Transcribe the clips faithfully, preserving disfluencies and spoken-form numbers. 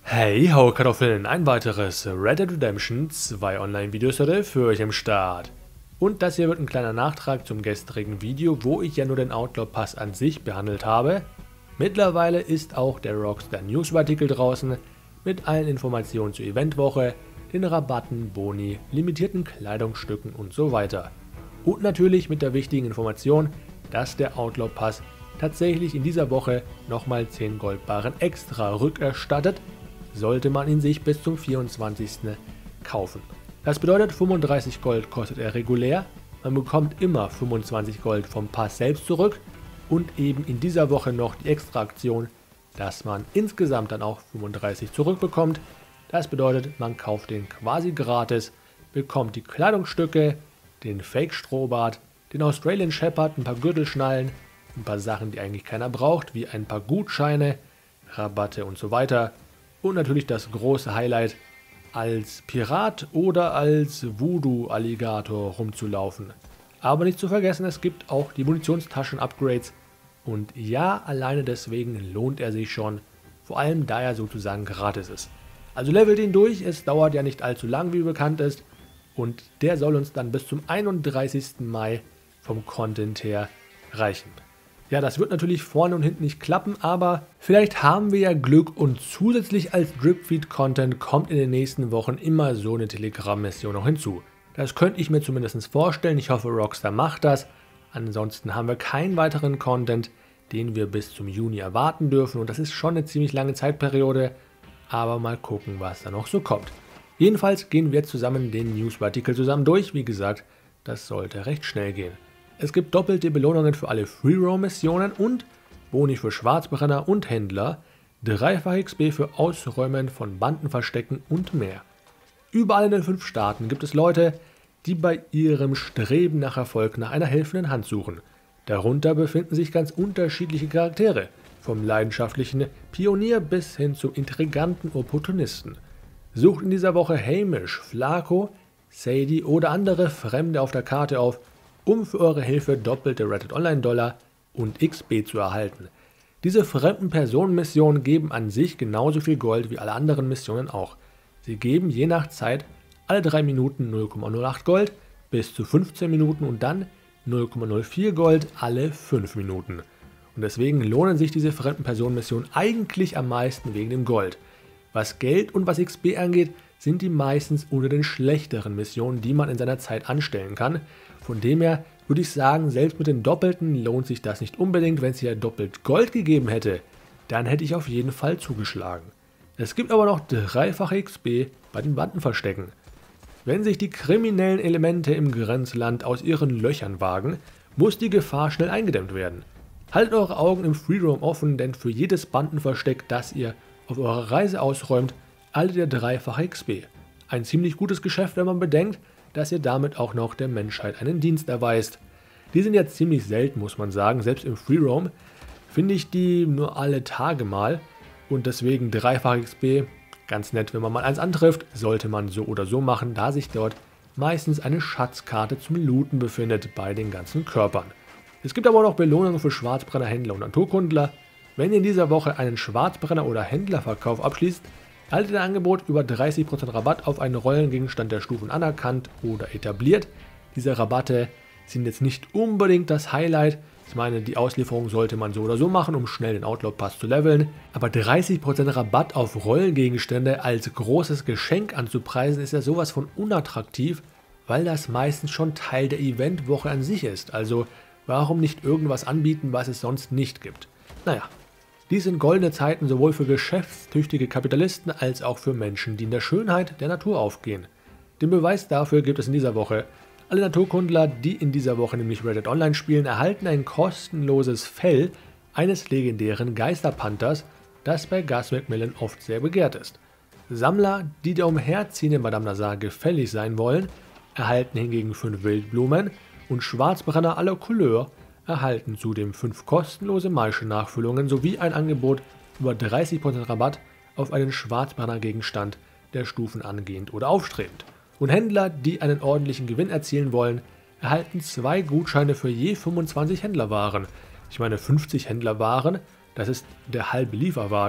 Hey ho Kartoffeln, ein weiteres Red Dead Redemption zwei Online-Videos heute für euch am Start. Und das hier wird ein kleiner Nachtrag zum gestrigen Video, wo ich ja nur den Outlaw Pass an sich behandelt habe. Mittlerweile ist auch der Rockstar News Artikel draußen mit allen Informationen zur Eventwoche, den Rabatten, Boni, limitierten Kleidungsstücken und so weiter. Und natürlich mit der wichtigen Information, dass der Outlaw Pass tatsächlich in dieser Woche nochmal zehn Goldbarren extra rückerstattet, sollte man ihn sich bis zum vierundzwanzigsten kaufen. Das bedeutet, fünfunddreißig Gold kostet er regulär, man bekommt immer fünfundzwanzig Gold vom Pass selbst zurück und eben in dieser Woche noch die extra Aktion, dass man insgesamt dann auch fünfunddreißig zurückbekommt. Das bedeutet, man kauft den quasi gratis, bekommt die Kleidungsstücke, den Fake-Strohbart, den Australian Shepherd, ein paar Gürtelschnallen, ein paar Sachen, die eigentlich keiner braucht, wie ein paar Gutscheine, Rabatte und so weiter. Und natürlich das große Highlight, als Pirat oder als Voodoo-Alligator rumzulaufen. Aber nicht zu vergessen, es gibt auch die Munitionstaschen-Upgrades. Und ja, alleine deswegen lohnt er sich schon, vor allem da er sozusagen gratis ist. Also levelt ihn durch, es dauert ja nicht allzu lang, wie bekannt ist. Und der soll uns dann bis zum einunddreißigsten Mai vom Content her reichen. Ja, das wird natürlich vorne und hinten nicht klappen, aber vielleicht haben wir ja Glück und zusätzlich als Dripfeed-Content kommt in den nächsten Wochen immer so eine Telegram-Mission noch hinzu. Das könnte ich mir zumindest vorstellen, ich hoffe Rockstar macht das. Ansonsten haben wir keinen weiteren Content, den wir bis zum Juni erwarten dürfen und das ist schon eine ziemlich lange Zeitperiode, aber mal gucken, was da noch so kommt. Jedenfalls gehen wir zusammen den News-Artikel zusammen durch, wie gesagt, das sollte recht schnell gehen. Es gibt doppelte Belohnungen für alle Free-Roam-Missionen und Boni für Schwarzbrenner und Händler, dreifach X P für Ausräumen von Bandenverstecken und mehr. Überall in den fünf Staaten gibt es Leute, die bei ihrem Streben nach Erfolg nach einer helfenden Hand suchen. Darunter befinden sich ganz unterschiedliche Charaktere, vom leidenschaftlichen Pionier bis hin zum intriganten Opportunisten. Sucht in dieser Woche Hamish, Flaco, Sadie oder andere Fremde auf der Karte auf, um für eure Hilfe doppelte Red Dead Online Dollar und X P zu erhalten. Diese fremden Personenmissionen geben an sich genauso viel Gold wie alle anderen Missionen auch. Sie geben je nach Zeit alle drei Minuten null Komma null acht Gold bis zu fünfzehn Minuten und dann null Komma null vier Gold alle fünf Minuten. Und deswegen lohnen sich diese fremden Personenmissionen eigentlich am meisten wegen dem Gold. Was Geld und was X P angeht, sind die meistens unter den schlechteren Missionen, die man in seiner Zeit anstellen kann. Von dem her würde ich sagen, selbst mit den Doppelten lohnt sich das nicht unbedingt. Wenn es hier doppelt Gold gegeben hätte, dann hätte ich auf jeden Fall zugeschlagen. Es gibt aber noch dreifache X P bei den Bandenverstecken. Wenn sich die kriminellen Elemente im Grenzland aus ihren Löchern wagen, muss die Gefahr schnell eingedämmt werden. Haltet eure Augen im Freeroam offen, denn für jedes Bandenversteck, das ihr auf eurer Reise ausräumt, erhaltet ihr dreifache X P. Ein ziemlich gutes Geschäft, wenn man bedenkt, dass ihr damit auch noch der Menschheit einen Dienst erweist. Die sind ja ziemlich selten, muss man sagen. Selbst im Freeroam finde ich die nur alle Tage mal. Und deswegen dreifach X P, ganz nett, wenn man mal eins antrifft, sollte man so oder so machen, da sich dort meistens eine Schatzkarte zum Looten befindet bei den ganzen Körpern. Es gibt aber auch noch Belohnungen für Schwarzbrenner, Händler und Naturkundler. Wenn ihr in dieser Woche einen Schwarzbrenner- oder Händlerverkauf abschließt, erhaltet ihr ein Angebot über dreißig Prozent Rabatt auf einen Rollengegenstand der Stufen anerkannt oder etabliert. Diese Rabatte sind jetzt nicht unbedingt das Highlight. Ich meine, die Auslieferung sollte man so oder so machen, um schnell den Outlaw Pass zu leveln. Aber dreißig Prozent Rabatt auf Rollengegenstände als großes Geschenk anzupreisen, ist ja sowas von unattraktiv, weil das meistens schon Teil der Eventwoche an sich ist. Also warum nicht irgendwas anbieten, was es sonst nicht gibt? Naja. Dies sind goldene Zeiten sowohl für geschäftstüchtige Kapitalisten als auch für Menschen, die in der Schönheit der Natur aufgehen. Den Beweis dafür gibt es in dieser Woche. Alle Naturkundler, die in dieser Woche nämlich Red Dead Online spielen, erhalten ein kostenloses Fell eines legendären Geisterpanthers, das bei Gus McMillan oft sehr begehrt ist. Sammler, die der umherziehenden Madame Nazar gefällig sein wollen, erhalten hingegen fünf Wildblumen und Schwarzbrenner aller Couleur erhalten zudem fünf kostenlose Maische-Nachfüllungen sowie ein Angebot über dreißig Prozent Rabatt auf einen Schwarzbrenner-Gegenstand, der Stufen angehend oder aufstrebend. Und Händler, die einen ordentlichen Gewinn erzielen wollen, erhalten zwei Gutscheine für je fünfundzwanzig Händlerwaren. Ich meine, fünfzig Händlerwaren, das ist der halbe Lieferwagen.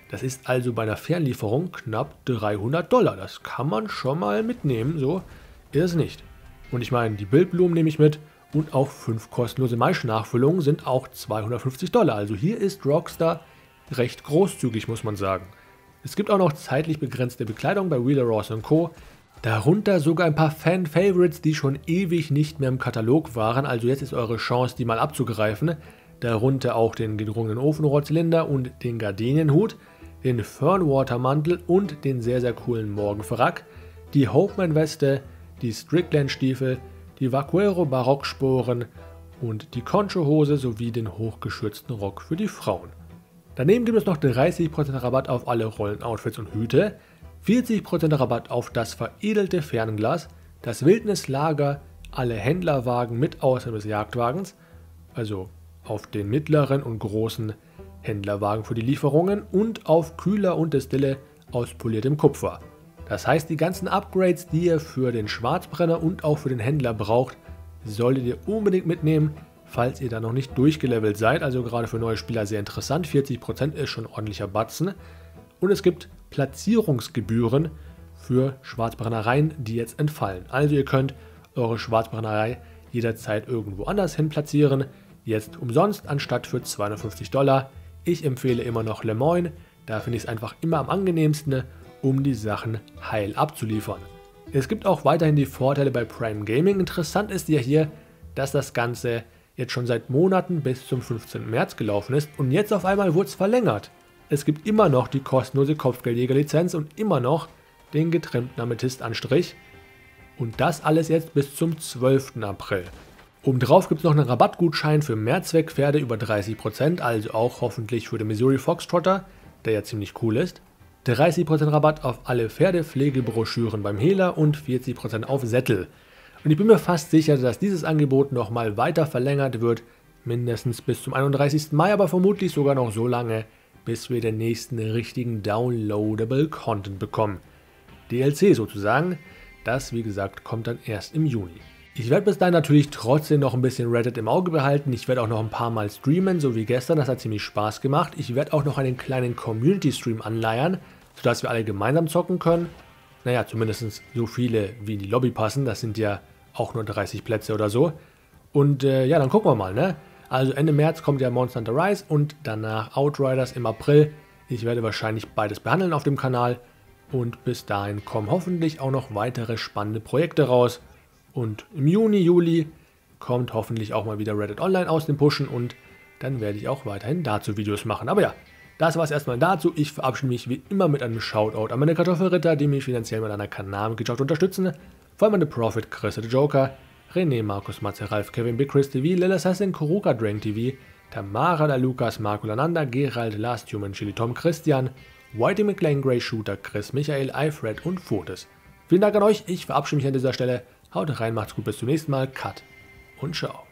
Das ist also bei einer Fernlieferung knapp dreihundert Dollar. Das kann man schon mal mitnehmen, so ist es nicht. Und ich meine, die Bildblumen nehme ich mit und auch fünf kostenlose Maisch-Nachfüllungen sind auch zweihundertfünfzig Dollar. Also hier ist Rockstar recht großzügig, muss man sagen. Es gibt auch noch zeitlich begrenzte Bekleidung bei Wheeler Ross und Co. Darunter sogar ein paar Fan-Favorites, die schon ewig nicht mehr im Katalog waren. Also jetzt ist eure Chance, die mal abzugreifen. Darunter auch den gedrungenen Ofenrohrzylinder und den Gardenienhut, den Fernwater-Mantel und den sehr sehr coolen Morgenfrack, die Hopeman-Weste, die Strickland-Stiefel, die Vaquero-Barocksporen und die Concho-Hose sowie den hochgeschürzten Rock für die Frauen. Daneben gibt es noch dreißig Prozent Rabatt auf alle Rollenoutfits und Hüte, vierzig Prozent Rabatt auf das veredelte Fernglas, das Wildnislager, alle Händlerwagen mit Ausnahme des Jagdwagens, also auf den mittleren und großen Händlerwagen für die Lieferungen und auf Kühler und Destille aus poliertem Kupfer. Das heißt, die ganzen Upgrades, die ihr für den Schwarzbrenner und auch für den Händler braucht, solltet ihr unbedingt mitnehmen, falls ihr da noch nicht durchgelevelt seid. Also gerade für neue Spieler sehr interessant. vierzig Prozent ist schon ordentlicher Batzen. Und es gibt Platzierungsgebühren für Schwarzbrennereien, die jetzt entfallen. Also ihr könnt eure Schwarzbrennerei jederzeit irgendwo anders hin platzieren. Jetzt umsonst anstatt für zweihundertfünfzig Dollar. Ich empfehle immer noch Lemoyne, da finde ich es einfach immer am angenehmsten, um die Sachen heil abzuliefern. Es gibt auch weiterhin die Vorteile bei Prime Gaming. Interessant ist ja hier, dass das Ganze jetzt schon seit Monaten bis zum fünfzehnten März gelaufen ist und jetzt auf einmal wurde es verlängert. Es gibt immer noch die kostenlose Kopfgeldjägerlizenz und immer noch den getrimmten Amethystanstrich und das alles jetzt bis zum zwölften April. Obendrauf gibt es noch einen Rabattgutschein für Mehrzweckpferde über dreißig Prozent, also auch hoffentlich für den Missouri Foxtrotter, der ja ziemlich cool ist. dreißig Prozent Rabatt auf alle Pferdepflegebroschüren beim Hehler und vierzig Prozent auf Sättel. Und ich bin mir fast sicher, dass dieses Angebot nochmal weiter verlängert wird, mindestens bis zum einunddreißigsten Mai, aber vermutlich sogar noch so lange, bis wir den nächsten richtigen Downloadable Content bekommen. D L C sozusagen, das wie gesagt kommt dann erst im Juni. Ich werde bis dahin natürlich trotzdem noch ein bisschen Reddit im Auge behalten. Ich werde auch noch ein paar Mal streamen, so wie gestern. Das hat ziemlich Spaß gemacht. Ich werde auch noch einen kleinen Community-Stream anleiern, sodass wir alle gemeinsam zocken können. Naja, zumindest so viele wie in die Lobby passen. Das sind ja auch nur dreißig Plätze oder so. Und äh, ja, dann gucken wir mal, ne? Also Ende März kommt ja Monster Hunter Rise und danach Outriders im April. Ich werde wahrscheinlich beides behandeln auf dem Kanal. Und bis dahin kommen hoffentlich auch noch weitere spannende Projekte raus. Und im Juni, Juli kommt hoffentlich auch mal wieder Reddit Online aus dem Pushen und dann werde ich auch weiterhin dazu Videos machen. Aber ja, das war es erstmal dazu. Ich verabschiede mich wie immer mit einem Shoutout an meine Kartoffelritter, die mich finanziell mit einer Kanalmitgliedschaft unterstützen. Vor allem an The Prophet, Chris the Joker, René, Markus, Matze, Ralf, Kevin, Big Chris T V, Lil Assassin, Kuruka, Drank T V, Tamara, da Lukas, Marco Lananda, Gerald, Last Human, Chili Tom, Christian, Whitey McLean, Grey Shooter, Chris, Michael, Ifred und Fotis. Vielen Dank an euch, ich verabschiede mich an dieser Stelle. Haut rein, macht's gut, bis zum nächsten Mal, Cut und ciao.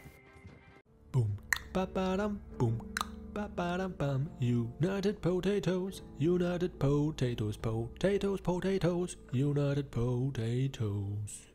Boom, ba ba dum, boom, ba ba dum bum. United Potatoes, United Potatoes, Potatoes, Potatoes, United Potatoes.